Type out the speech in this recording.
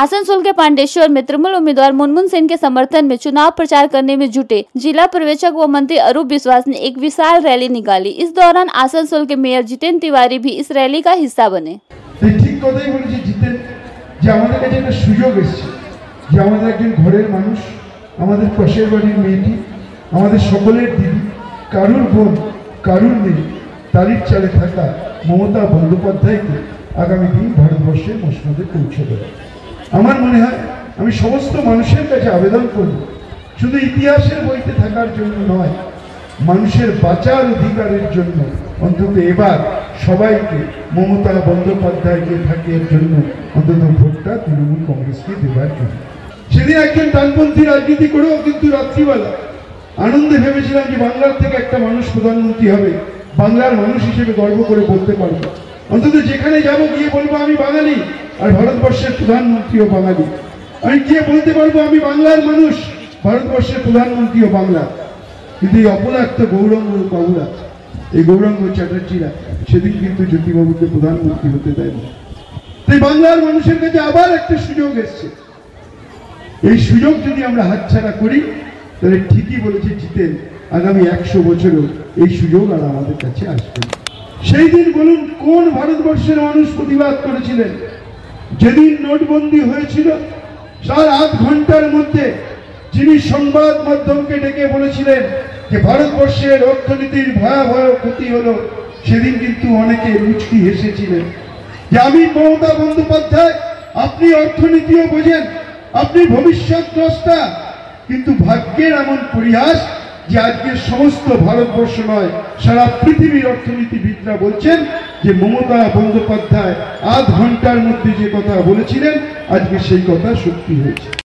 आसनसोल के पांडेश्वर में तृणमूल उम्मीदवार मुनमुन सेन के समर्थन में चुनाव प्रचार करने में जुटे जिला पर्यवेक्षक व मंत्री अरूप बिस्वास ने एक विशाल रैली निकाली। इस दौरान आसनसोल के मेयर जितेंद्र तिवारी भी इस रैली का हिस्सा बने। ममता बंदोपाध्याय के आगामी दिन भारतवर्षे मसनदे पौঁছে দেবে। আমার মনে হয় আমি সমস্ত মানুষের কাছে আবেদন করব, শুধু ইতিহাসের বইতে থাকার জন্য নয়, মানুষের বাঁচার অধিকারের জন্য অন্তত এবার সবাইকে মমতা বন্দ্যোপাধ্যায়কে থাকার জন্য অন্তত ভোটটা তৃণমূল কংগ্রেসকে দেওয়ার জন্য। সেদিন একজন ডানপন্থী রাজনীতি করেও কিন্তু রাত্রিবেলা আনন্দে ভেবেছিলাম যে বাংলার থেকে একটা মানুষ প্রধানমন্ত্রী হবে, বাংলার মানুষ হিসেবে গর্ব করে বলতে পারবো, অন্তত যেখানে যাব গিয়ে বলবো আমি বাঙালি আর ভারতবর্ষের প্রধানমন্ত্রীও বাঙালি। আমি গিয়ে বলতে পারবো আমি বাংলার মানুষ, ভারতবর্ষের প্রধানমন্ত্রীও বাংলা। কিন্তু এই অপদার্থ গৌরাঙ্গ বাবুরা, এই গৌরাঙ্গ চ্যাটার্জিরা সেদিন কিন্তু জ্যোতিবাবুকে প্রধানমন্ত্রী হতে দেয়নি। তাই বাংলার মানুষের কাছে আবার একটা সুযোগ এসছে। এই সুযোগ যদি আমরা হাতছাড়া করি তাহলে ঠিকই বলেছে জিতেন, আগামী 100 বছরেও এই সুযোগ আর আমাদের কাছে আসবে। সেই দিন বলুন কোন ভারতবর্ষের মানুষ প্রতিবাদ করেছিলেন? যেদিন নোটবন্দি হয়েছিল তার আধ ঘন্টার মধ্যে যিনি সংবাদ মাধ্যমকে ডেকে বলেছিলেন যে ভারতবর্ষের অর্থনীতির ভয়াবহ ক্ষতি হলো, সেদিন কিন্তু অনেকে মুচকি হেসেছিলেন যে আমি মমতা বন্দ্যোপাধ্যায়, আপনি অর্থনীতিও বোঝেন, আপনি ভবিষ্যৎ দ্রষ্টা, কিন্তু ভাগ্যের এমন পরিহাস যে আজকে সমস্ত ভারতবর্ষ নয় সারা পৃথিবীর অর্থনীতিবিদরা বলছেন যে মমতা বন্দ্যোপাধ্যায় আধ ঘন্টার মধ্যে যে কথা বলেছিলেন আজকে সেই কথা সত্যি হয়েছে।